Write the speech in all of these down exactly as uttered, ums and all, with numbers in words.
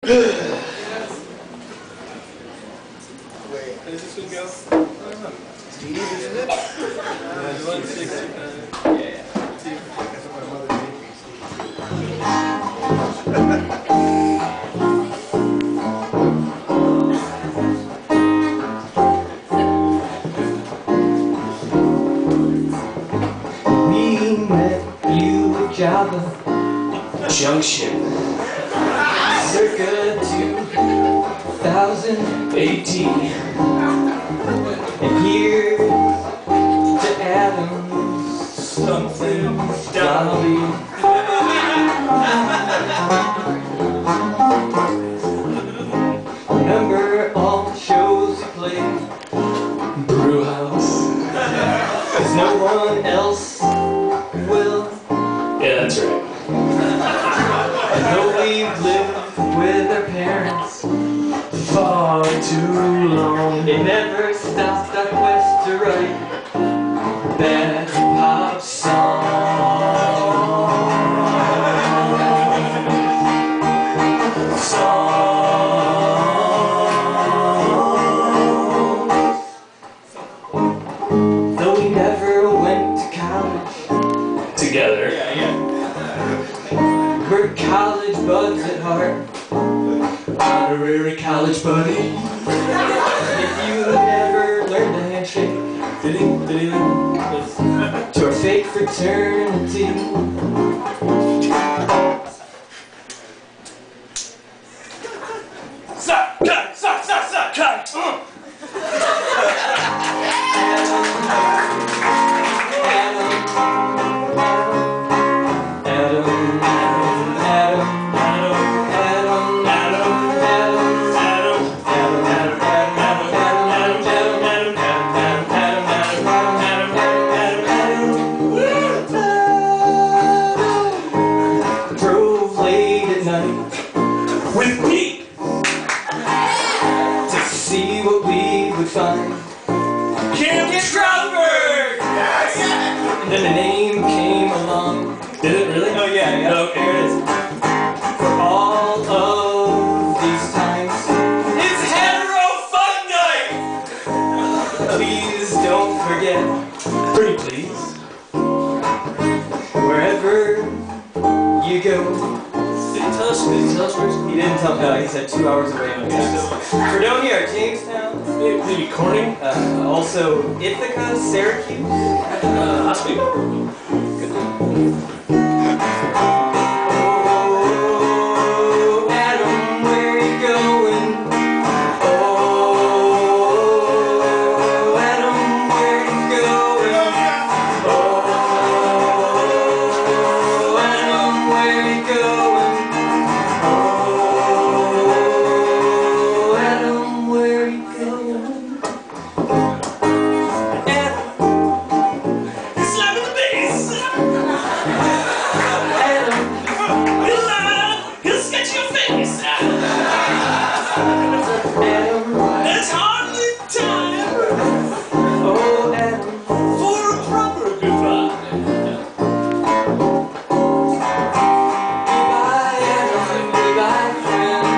Wait, how does this one go? I don't know. Steve, isn't it? Yeah, one sixty-nine. Yeah, yeah. Steve, that's what my mother named me, Steve. We met you at Java Junction circa two thousand eighteen, and here's to Adam's something Dolly. Remember all the shows you played, Brew House, 'cause no one else will. Yeah, that's right. I know we've lived with our parents far too long. They never stopped our quest to write bad pop songs. Songs. Though we never went to college together. Yeah, yeah. We're college buds at heart. Honorary college buddy. If you never learned to handshake, did he? Did he? To our fake fraternity. Suck, cut, suck, suck, suck, cut. With me to see what we would find. Camp Stroudsburg! And then the name came along. Did it really? Oh yeah, yeah. Oh, here it is. For all of these times, it's Hetero Fun Night! Please don't forget, pretty please, wherever you go. Did he tell us, did he tell us where he didn't tell, no, he said two hours away on Fredonia, Jamestown, maybe Corning, uh, also Ithaca, Syracuse, uh, Oswego. Good. Oh, Adam, where you going? Oh, Adam, where you going? Oh, Adam, where you going? There's hardly time oh, Adam, for a proper goodbye. Goodbye, Adam, goodbye, friend.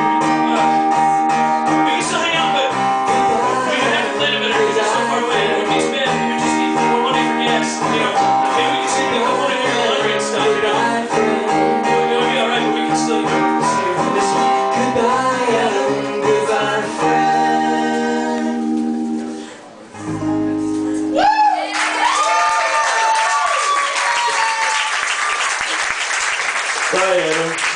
We can still hang out, but we can have to play a bit because it's so far away. It would be spent. We would just need more money for gas. You know, maybe we can save the whole money for your laundry and stuff. You know, it would be alright, but we can still save this one. Goodbye, Adam. Goodbye, friend. Woo! Bye, Adam.